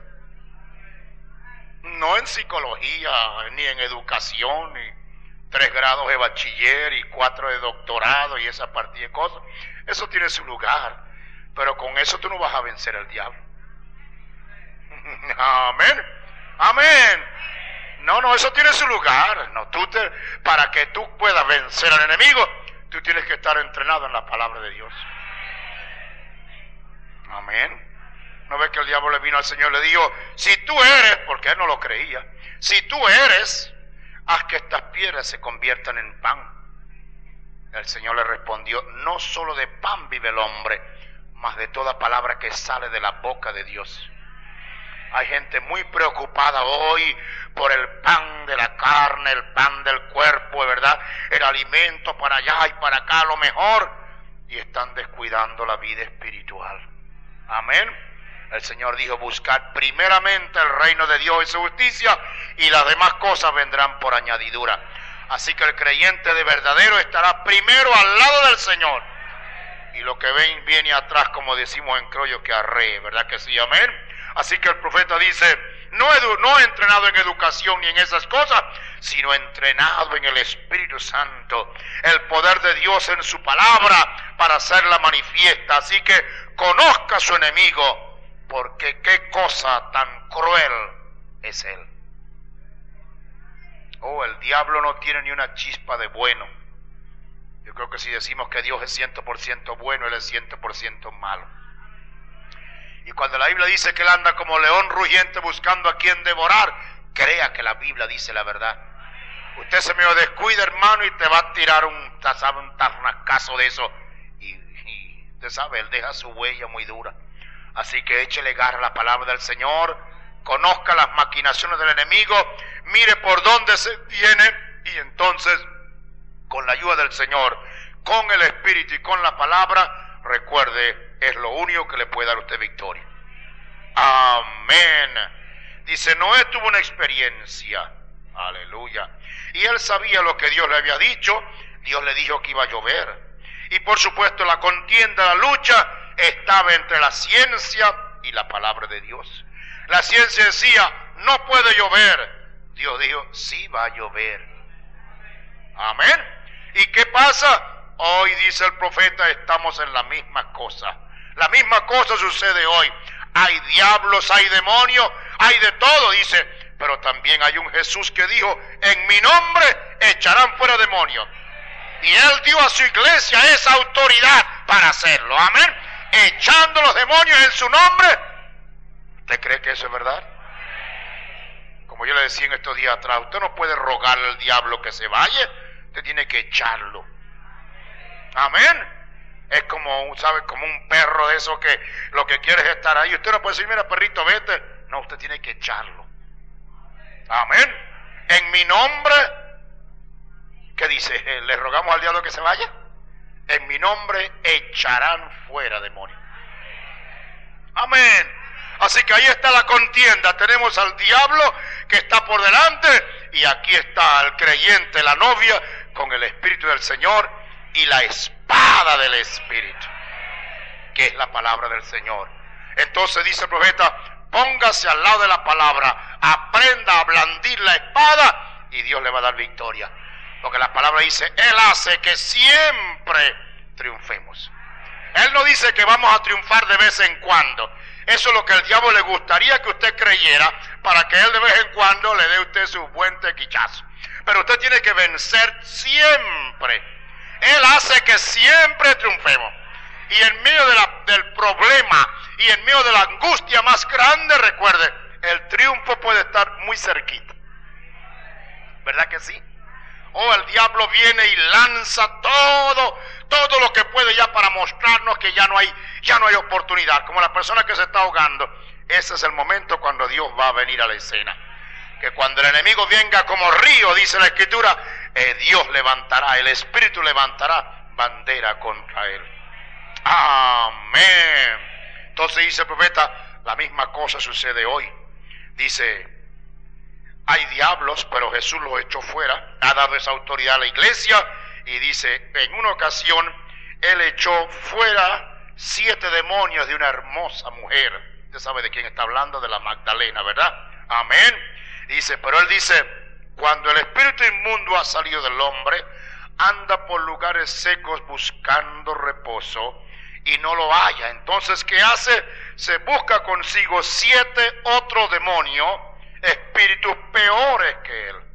No en psicología ni en educación, ni tres grados de bachiller y cuatro de doctorado y esa partida de cosas. Eso tiene su lugar, pero con eso tú no vas a vencer al diablo. Amén. Amén. No, no, eso tiene su lugar. No, tú te, para que tú puedas vencer al enemigo, tú tienes que estar entrenado en la palabra de Dios. Amén. ¿No ves que el diablo le vino al Señor y le dijo, si tú eres, porque él no lo creía, si tú eres, haz que estas piedras se conviertan en pan? El Señor le respondió, no solo de pan vive el hombre, mas de toda palabra que sale de la boca de Dios. Hay gente muy preocupada hoy por el pan de la carne, el pan del cuerpo, ¿verdad? El alimento para allá y para acá, lo mejor, y están descuidando la vida espiritual. Amén. El Señor dijo, buscad primeramente el reino de Dios y su justicia, y las demás cosas vendrán por añadidura. Así que el creyente de verdadero estará primero al lado del Señor, y lo que ven viene atrás, como decimos en criollo, que arre, ¿verdad que sí? Amén. Así que el profeta dice, no, edu no entrenado en educación ni en esas cosas, sino entrenado en el Espíritu Santo, el poder de Dios en su palabra para hacerla manifiesta. Así que conozca a su enemigo, porque qué cosa tan cruel es él. Oh, el diablo no tiene ni una chispa de bueno. Yo creo que si decimos que Dios es cien por ciento bueno, Él es cien por ciento malo. Y cuando la Biblia dice que Él anda como león rugiente buscando a quien devorar, crea que la Biblia dice la verdad. Usted se me descuida, hermano, y te va a tirar un, sabe, un tarnacazo de eso. Y, y usted sabe, Él deja su huella muy dura. Así que échele garra a la palabra del Señor, conozca las maquinaciones del enemigo, mire por dónde se viene, y entonces, con la ayuda del Señor, con el Espíritu y con la palabra, recuerde, es lo único que le puede dar a usted victoria. Amén. Dice, Noé tuvo una experiencia, aleluya, y él sabía lo que Dios le había dicho. Dios le dijo que iba a llover, y por supuesto la contienda, la lucha, estaba entre la ciencia y la palabra de Dios. La ciencia decía, no puede llover. Dios dijo, sí va a llover. Amén. ¿Y qué pasa? Hoy, dice el profeta, estamos en la misma cosa. La misma cosa sucede hoy. Hay diablos, hay demonios, hay de todo, dice. Pero también hay un Jesús que dijo, en mi nombre echarán fuera demonios. Y Él dio a su iglesia esa autoridad para hacerlo. Amén. Echando los demonios en su nombre. ¿Usted cree que eso es verdad? Como yo le decía en estos días atrás, usted no puede rogarle al diablo que se vaya. Usted tiene que echarlo. Amén. Es como, ¿sabe? Como un perro de esos que lo que quiere es estar ahí. Usted no puede decir, mira, perrito, vete. No, usted tiene que echarlo. Amén. En mi nombre, ¿qué dice? ¿Le rogamos al diablo que se vaya? En mi nombre echarán fuera demonios. Amén. Así que ahí está la contienda. Tenemos al diablo que está por delante, y aquí está el creyente, la novia, con el Espíritu del Señor y la espada del Espíritu, que es la palabra del Señor. Entonces dice el profeta, póngase al lado de la palabra, aprenda a blandir la espada, y Dios le va a dar victoria. Porque la palabra dice, Él hace que siempre triunfemos. Él no dice que vamos a triunfar de vez en cuando. Eso es lo que el diablo le gustaría que usted creyera, para que él de vez en cuando le dé a usted su buen tequichazo. Pero usted tiene que vencer siempre. Él hace que siempre triunfemos. Y en medio de la, del problema y en medio de la angustia más grande, recuerde, el triunfo puede estar muy cerquita. ¿Verdad que sí? Oh, el diablo viene y lanza todo, todo lo que puede ya para mostrarnos que ya no hay, ya no hay oportunidad. Como la persona que se está ahogando. Ese es el momento cuando Dios va a venir a la escena. Que cuando el enemigo venga como río, dice la Escritura, eh, Dios levantará, el Espíritu levantará bandera contra él. Amén. Entonces dice el profeta, la misma cosa sucede hoy. Dice, hay diablos, pero Jesús los echó fuera, ha dado esa autoridad a la iglesia, y dice, en una ocasión, Él echó fuera siete demonios de una hermosa mujer. Usted sabe de quién está hablando, de la Magdalena, ¿verdad? Amén. Dice, pero Él dice, cuando el espíritu inmundo ha salido del hombre, anda por lugares secos buscando reposo, y no lo halla. Entonces, ¿qué hace? Se busca consigo siete otros demonios, espíritus peores que él.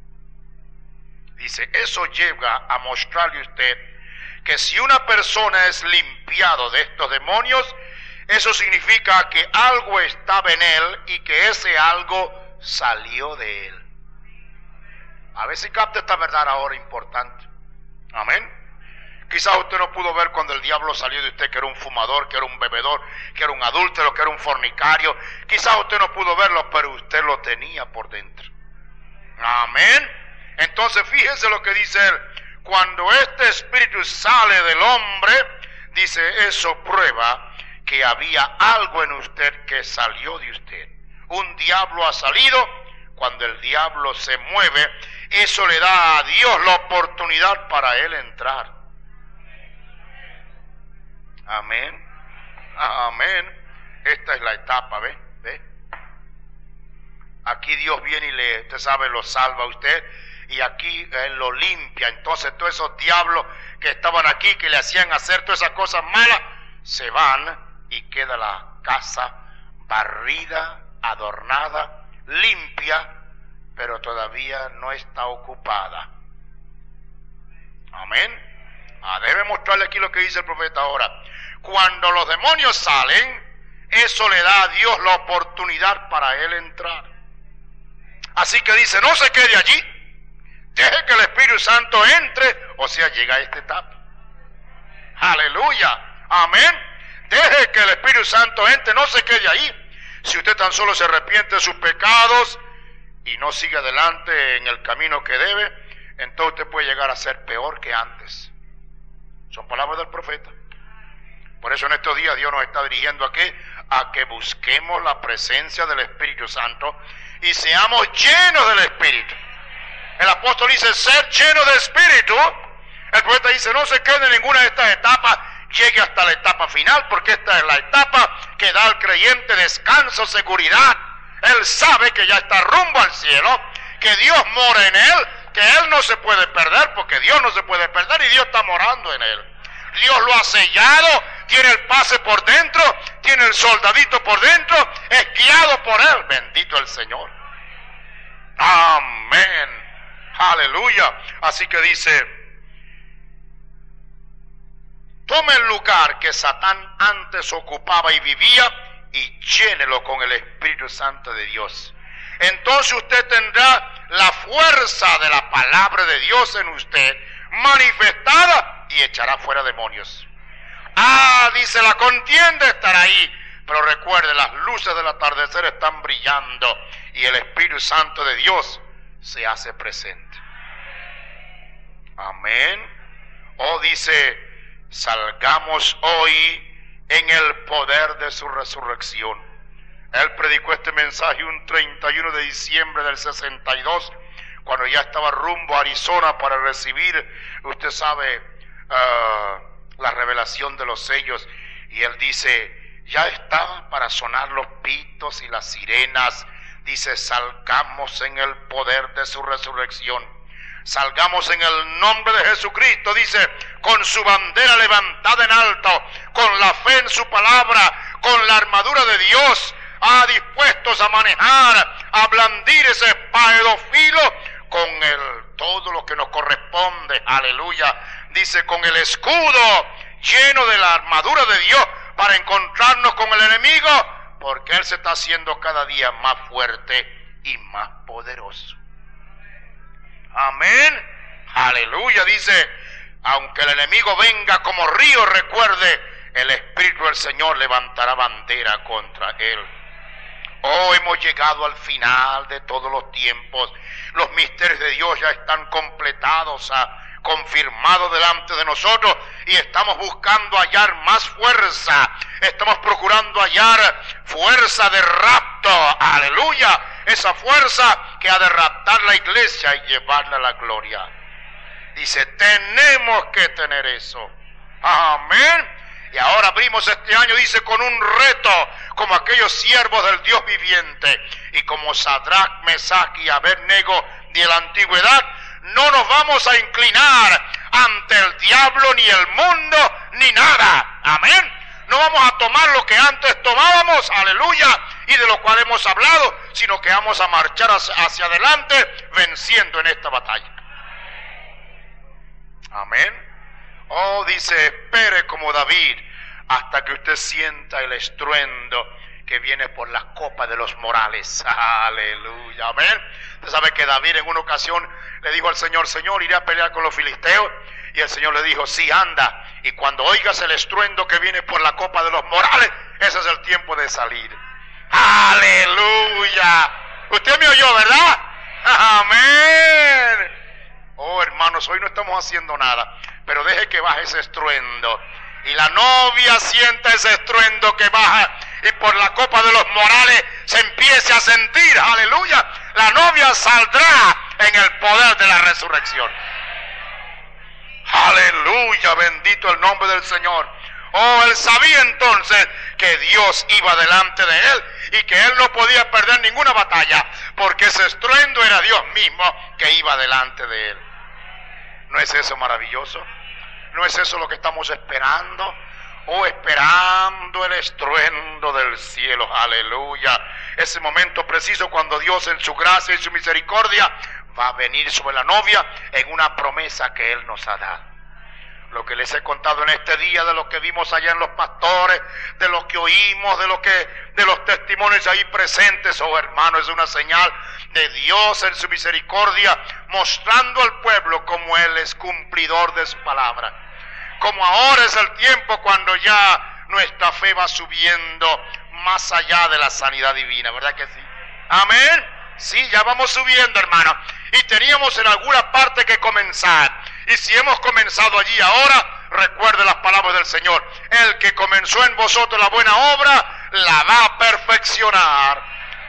Dice, eso llega a mostrarle a usted que si una persona es limpiado de estos demonios, eso significa que algo estaba en él y que ese algo salió de él. A ver si capta esta verdad ahora importante. Amén. Quizás usted no pudo ver cuando el diablo salió de usted que era un fumador, que era un bebedor, que era un adúltero, que era un fornicario. Quizás usted no pudo verlo, pero usted lo tenía por dentro. Amén. Entonces fíjese lo que dice él. Cuando este espíritu sale del hombre, dice, eso prueba que había algo en usted que salió de usted. Un diablo ha salido. Cuando el diablo se mueve, eso le da a Dios la oportunidad para él entrar. Amén. Amén. Esta es la etapa, ¿ve? ¿Ve? Aquí Dios viene y le, usted sabe, lo salva a usted, y aquí Él lo limpia. Entonces todos esos diablos que estaban aquí, que le hacían hacer todas esas cosas malas, se van y queda la casa barrida, adornada, limpia, pero todavía no está ocupada. Amén. Ah, déjeme mostrarle aquí lo que dice el profeta ahora. Cuando los demonios salen, eso le da a Dios la oportunidad para Él entrar. Así que dice, no se quede allí, deje que el Espíritu Santo entre, o sea, llega a esta etapa. Aleluya, amén. Deje que el Espíritu Santo entre, no se quede ahí. Si usted tan solo se arrepiente de sus pecados y no sigue adelante en el camino que debe, entonces usted puede llegar a ser peor que antes. Son palabras del profeta. Por eso en estos días Dios nos está dirigiendo a qué, a que busquemos la presencia del Espíritu Santo y seamos llenos del Espíritu. El apóstol dice, ser lleno de Espíritu. El profeta dice, no se quede en ninguna de estas etapas, llegue hasta la etapa final, porque esta es la etapa que da al creyente descanso, seguridad. Él sabe que ya está rumbo al cielo, que Dios mora en él, que él no se puede perder, porque Dios no se puede perder y Dios está morando en él. Dios lo ha sellado, tiene el pase por dentro, tiene el soldadito por dentro, es guiado por él. Bendito el Señor. Amén. Aleluya. Así que dice, tome el lugar que Satán antes ocupaba y vivía y llénelo con el Espíritu Santo de Dios. Entonces usted tendrá la fuerza de la palabra de Dios en usted manifestada y echará fuera demonios. Ah, dice, la contienda estará ahí, pero recuerde, las luces del atardecer están brillando y el Espíritu Santo de Dios se hace presente. Amén. Oh, dice, salgamos hoy en el poder de su resurrección. Él predicó este mensaje un treinta y uno de diciembre del sesenta y dos, cuando ya estaba rumbo a Arizona para recibir, usted sabe, uh, la revelación de los sellos. Y él dice, ya está para sonar los pitos y las sirenas. Dice, salgamos en el poder de su resurrección. Salgamos en el nombre de Jesucristo, dice, con su bandera levantada en alto, con la fe en su palabra, con la armadura de Dios, a dispuestos a manejar, a blandir ese espada de dos filos, con el, todo lo que nos corresponde, aleluya, dice, con el escudo lleno de la armadura de Dios, para encontrarnos con el enemigo, porque él se está haciendo cada día más fuerte y más poderoso. Amén, aleluya. Dice, aunque el enemigo venga como río, recuerde, el Espíritu del Señor levantará bandera contra él. Oh, hemos llegado al final de todos los tiempos. Los misterios de Dios ya están completados, ah, confirmados delante de nosotros, y estamos buscando hallar más fuerza. Estamos procurando hallar fuerza de rapto, aleluya, esa fuerza que ha de raptar la iglesia y llevarla a la gloria. Dice, tenemos que tener eso. Amén. Y ahora abrimos este año, dice, con un reto, como aquellos siervos del Dios viviente, y como Sadrach, Mesach y Abednego de la antigüedad, no nos vamos a inclinar ante el diablo, ni el mundo, ni nada. Amén. No vamos a tomar lo que antes tomábamos, aleluya, y de lo cual hemos hablado, sino que vamos a marchar hacia, hacia adelante, venciendo en esta batalla. Amén. Oh, dice, espere como David hasta que usted sienta el estruendo que viene por la copa de los morales. Aleluya, amén. Usted sabe que David en una ocasión le dijo al Señor, Señor, iré a pelear con los filisteos. Y el Señor le dijo, sí, anda. Y cuando oigas el estruendo que viene por la copa de los morales, ese es el tiempo de salir. Aleluya. Usted me oyó, ¿verdad? Amén. Oh, hermanos, hoy no estamos haciendo nada, pero deje que baje ese estruendo. Y la novia sienta ese estruendo que baja, y por la copa de los morales se empiece a sentir, aleluya, la novia saldrá en el poder de la resurrección. Aleluya, bendito el nombre del Señor. Oh, él sabía entonces que Dios iba delante de él y que él no podía perder ninguna batalla, porque ese estruendo era Dios mismo que iba delante de él. ¿No es eso maravilloso? ¿No es eso lo que estamos esperando? Oh, esperando el estruendo del cielo, aleluya. Ese momento preciso cuando Dios en su gracia y su misericordia va a venir sobre la novia en una promesa que Él nos ha dado. Lo que les he contado en este día, de lo que vimos allá en los pastores, de lo que oímos, de lo que, de los testimonios ahí presentes, oh hermano, es una señal de Dios en su misericordia, mostrando al pueblo como Él es cumplidor de su palabra. Como ahora es el tiempo cuando ya nuestra fe va subiendo más allá de la sanidad divina, ¿verdad que sí? Amén. Sí, ya vamos subiendo, hermano. Y teníamos en alguna parte que comenzar. Y si hemos comenzado allí ahora, recuerde las palabras del Señor. El que comenzó en vosotros la buena obra, la va a perfeccionar.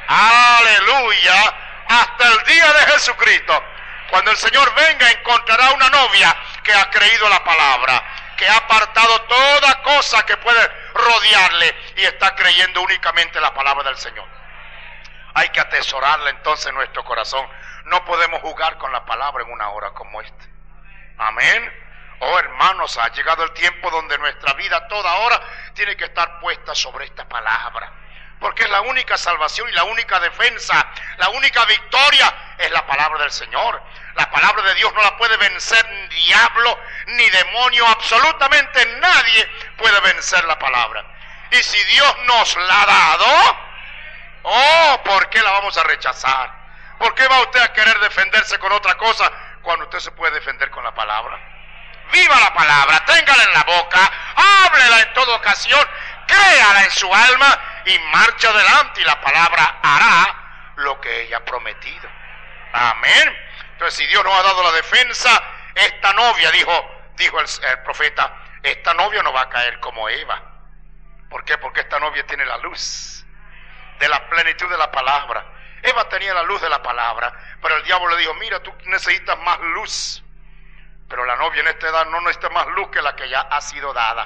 Aleluya. Hasta el día de Jesucristo. Cuando el Señor venga, encontrará una novia que ha creído la palabra, que ha apartado toda cosa que puede rodearle y está creyendo únicamente la palabra del Señor. Hay que atesorarla entonces en nuestro corazón. No podemos jugar con la palabra en una hora como esta. Amén. Oh hermanos, ha llegado el tiempo donde nuestra vida toda hora tiene que estar puesta sobre esta palabra, porque es la única salvación y la única defensa, la única victoria es la palabra del Señor. La palabra de Dios no la puede vencer ni diablo ni demonio, absolutamente nadie puede vencer la palabra. Y si Dios nos la ha dado, oh, ¿por qué la vamos a rechazar? ¿Por qué va usted a querer defenderse con otra cosa cuando usted se puede defender con la palabra? Viva la palabra, téngala en la boca, háblela en toda ocasión, créala en su alma y marcha adelante, y la palabra hará lo que ella ha prometido. Amén. Entonces, si Dios nos ha dado la defensa, esta novia, dijo, dijo el, el profeta, esta novia no va a caer como Eva. ¿Por qué? Porque esta novia tiene la luz de la plenitud de la palabra. Eva tenía la luz de la palabra, pero el diablo le dijo, mira, tú necesitas más luz. Pero la novia en esta edad no necesita más luz que la que ya ha sido dada.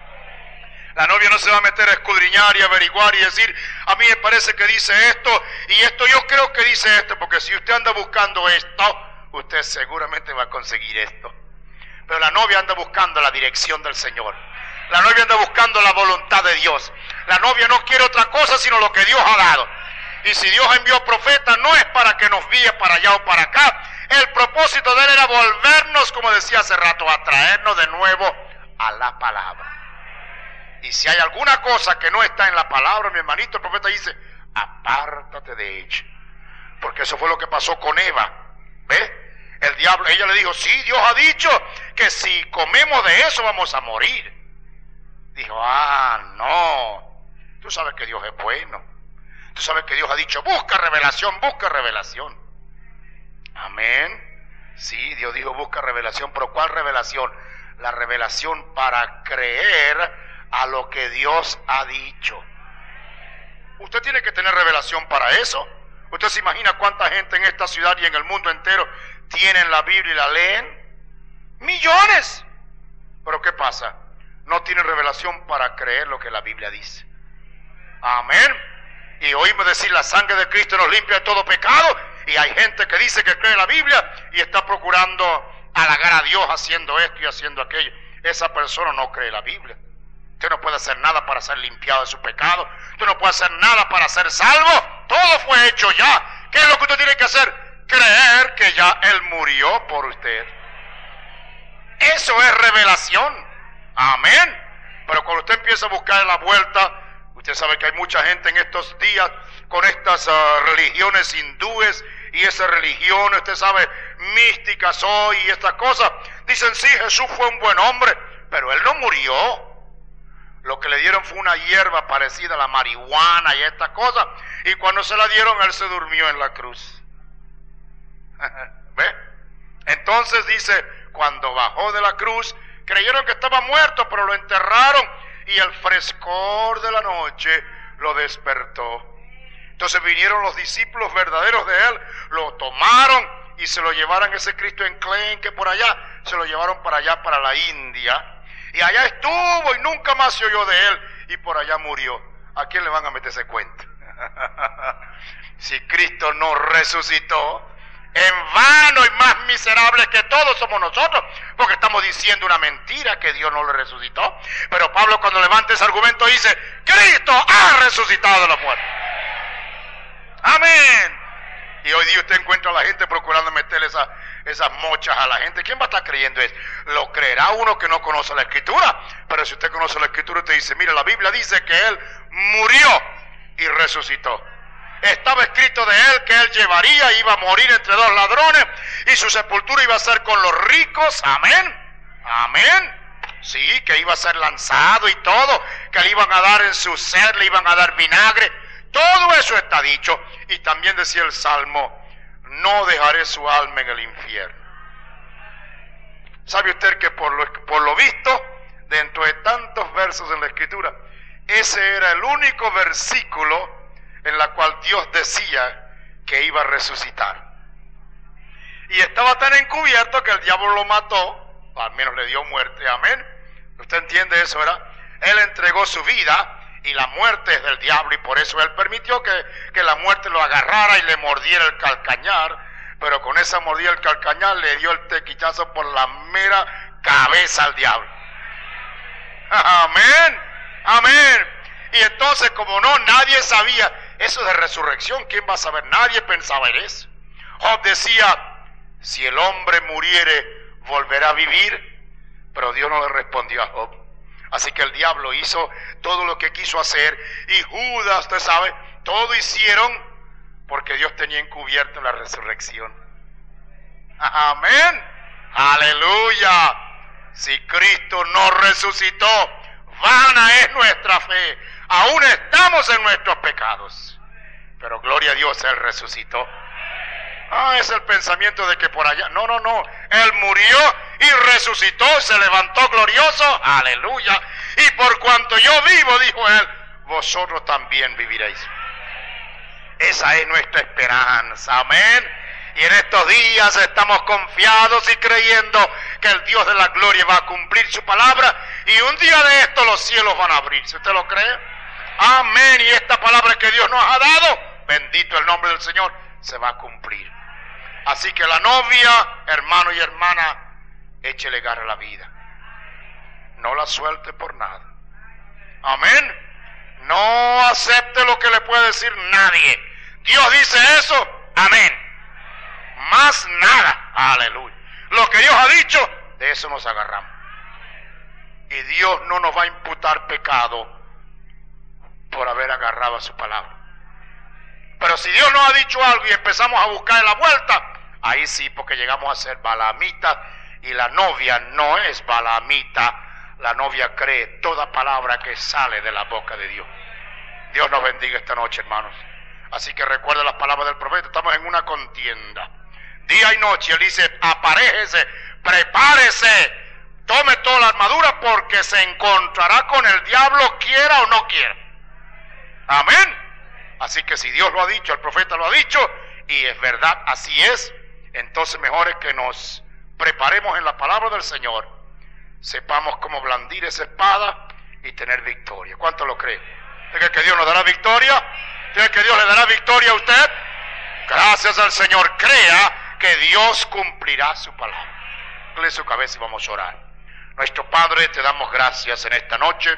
La novia no se va a meter a escudriñar y averiguar y decir, a mí me parece que dice esto, y esto yo creo que dice esto, porque si usted anda buscando esto, usted seguramente va a conseguir esto. Pero la novia anda buscando la dirección del Señor. La novia anda buscando la voluntad de Dios. La novia no quiere otra cosa sino lo que Dios ha dado. Y si Dios envió profeta, no es para que nos guíe para allá o para acá. El propósito de él era volvernos, como decía hace rato, a traernos de nuevo a la palabra. Y si hay alguna cosa que no está en la palabra, mi hermanito, el profeta dice, apártate de ella. Porque eso fue lo que pasó con Eva. ¿Ve? El diablo, ella le dijo, sí, Dios ha dicho que si comemos de eso vamos a morir. Dijo, ah, no. Tú sabes que Dios es bueno. Tú sabes que Dios ha dicho, busca revelación, busca revelación. Amén. Sí, Dios dijo, busca revelación, pero ¿cuál revelación? La revelación para creer a lo que Dios ha dicho. Usted tiene que tener revelación para eso. Usted se imagina cuánta gente en esta ciudad y en el mundo entero tienen la Biblia y la leen. Millones. Pero ¿qué pasa? No tienen revelación para creer lo que la Biblia dice. Amén. Y oímos decir, la sangre de Cristo nos limpia de todo pecado. Y hay gente que dice que cree la Biblia y está procurando halagar a Dios haciendo esto y haciendo aquello. Esa persona no cree la Biblia. Usted no puede hacer nada para ser limpiado de su pecado. Usted no puede hacer nada para ser salvo. Todo fue hecho ya. ¿Qué es lo que usted tiene que hacer? Creer que ya Él murió por usted. Eso es revelación. Amén. Pero cuando usted empieza a buscar la vuelta, usted sabe que hay mucha gente en estos días con estas uh, religiones hindúes y esas religiones, usted sabe, místicas hoy y estas cosas. Dicen, sí, Jesús fue un buen hombre, pero Él no murió. Lo que le dieron fue una hierba parecida a la marihuana y estas cosas. Y cuando se la dieron, Él se durmió en la cruz. ¿Ve? Entonces dice, cuando bajó de la cruz, creyeron que estaba muerto, pero lo enterraron. Y el frescor de la noche lo despertó. Entonces vinieron los discípulos verdaderos de Él, lo tomaron y se lo llevaron, ese Cristo enclenque por allá, se lo llevaron para allá, para la India. y allá estuvo y nunca más se oyó de él y por allá murió. ¿A quién le van a meter ese cuento? Si Cristo no resucitó, en vano y más miserables que todos somos nosotros, porque estamos diciendo una mentira que Dios no le resucitó. Pero Pablo, cuando levanta ese argumento, dice: Cristo ha resucitado de la muerte. Amén. Y hoy día usted encuentra a la gente procurando meterle esa, esas mochas a la gente. ¿Quién va a estar creyendo eso? Lo creerá uno que no conoce la Escritura. Pero si usted conoce la Escritura, usted dice: mira, la Biblia dice que Él murió y resucitó. Estaba escrito de Él que Él llevaría, iba a morir entre dos ladrones y su sepultura iba a ser con los ricos. Amén. Amén. Sí, que iba a ser lanzado y todo, que le iban a dar en su sed, le iban a dar vinagre. Todo eso está dicho. Y también decía el Salmo: no dejaré su alma en el infierno. ¿Sabe usted que por lo, por lo visto, dentro de tantos versos en la Escritura, ese era el único versículo en la cual Dios decía que iba a resucitar? Y estaba tan encubierto que el diablo lo mató, o al menos le dio muerte. Amén. ¿Usted entiende eso, verdad? Él entregó su vida y la muerte es del diablo, y por eso Él permitió que, que la muerte lo agarrara y le mordiera el calcañar. Pero con esa mordida el calcañar le dio el tequillazo por la mera cabeza al diablo. Amén. Amén. Y entonces, como no, nadie sabía eso de resurrección. ¿Quién va a saber? Nadie pensaba en eso. Job decía: si el hombre muriere, volverá a vivir. Pero Dios no le respondió a Job. Así que el diablo hizo todo lo que quiso hacer, y Judas, usted sabe, todo hicieron porque Dios tenía encubierto la resurrección. Amén. Aleluya. Si Cristo no resucitó, vana es nuestra fe. Aún estamos en nuestros pecados. Pero gloria a Dios, Él resucitó. Ah, es el pensamiento de que por allá. No, no, no. Él murió y resucitó, se levantó glorioso. Aleluya. Y por cuanto yo vivo, dijo Él, vosotros también viviréis. Esa es nuestra esperanza. Amén. Y en estos días estamos confiados y creyendo que el Dios de la gloria va a cumplir su palabra. Y un día de esto los cielos van a abrirse. ¿Usted lo cree? Amén. Y esta palabra que Dios nos ha dado, bendito el nombre del Señor, se va a cumplir. Así que la novia, hermano y hermana, échele garra a la vida. No la suelte por nada. Amén. No acepte lo que le puede decir nadie. Dios dice eso. Amén. Más nada. Aleluya. Lo que Dios ha dicho, de eso nos agarramos. Y Dios no nos va a imputar pecado por haber agarrado a su palabra. Pero si Dios nos ha dicho algo y empezamos a buscar la vuelta, ahí sí, porque llegamos a ser balamitas, y la novia no es balamita. La novia cree toda palabra que sale de la boca de Dios. Dios nos bendiga esta noche, hermanos. Así que recuerda las palabras del profeta. Estamos en una contienda, día y noche. Él dice: aparéjese, prepárese, tome toda la armadura, porque se encontrará con el diablo, quiera o no quiera. Amén. Así que si Dios lo ha dicho, el profeta lo ha dicho, y es verdad, así es, entonces mejor es que nos preparemos en la palabra del Señor, sepamos cómo blandir esa espada y tener victoria. ¿Cuánto lo cree? ¿Cree que Dios nos dará victoria? ¿Cree que Dios le dará victoria a usted? Gracias al Señor. Crea que Dios cumplirá su palabra. Dale su cabeza y vamos a orar. Nuestro Padre, te damos gracias en esta noche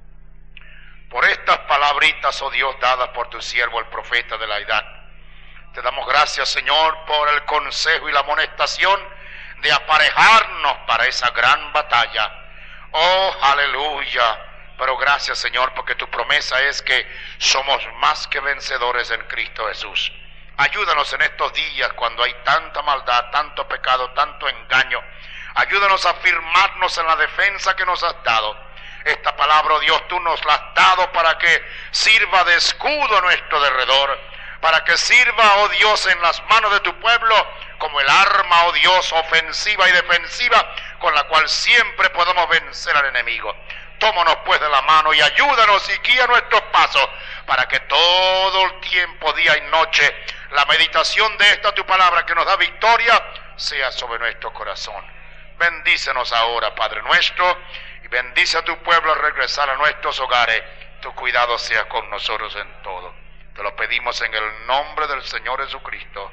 por estas palabritas, oh Dios, dadas por tu siervo, el profeta de la edad. Te damos gracias, Señor, por el consejo y la amonestación de aparejarnos para esa gran batalla. Oh, aleluya. Pero gracias, Señor, porque tu promesa es que somos más que vencedores en Cristo Jesús. Ayúdanos en estos días cuando hay tanta maldad, tanto pecado, tanto engaño. Ayúdanos a afirmarnos en la defensa que nos has dado. Esta palabra, oh Dios, tú nos la has dado para que sirva de escudo a nuestro derredor, para que sirva, oh Dios, en las manos de tu pueblo como el arma, oh Dios, ofensiva y defensiva, con la cual siempre podemos vencer al enemigo. Tómanos pues de la mano y ayúdanos y guía nuestros pasos, para que todo el tiempo, día y noche, la meditación de esta tu palabra que nos da victoria sea sobre nuestro corazón. Bendícenos ahora, Padre nuestro, y bendice a tu pueblo al regresar a nuestros hogares. Tu cuidado sea con nosotros en todo. Te lo pedimos en el nombre del Señor Jesucristo.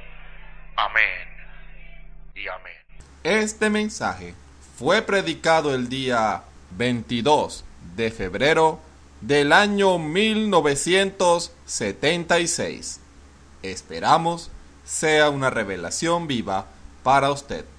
Amén y amén. Este mensaje fue predicado el día veintidós de febrero del año mil novecientos setenta y seis. Esperamos sea una revelación viva para usted.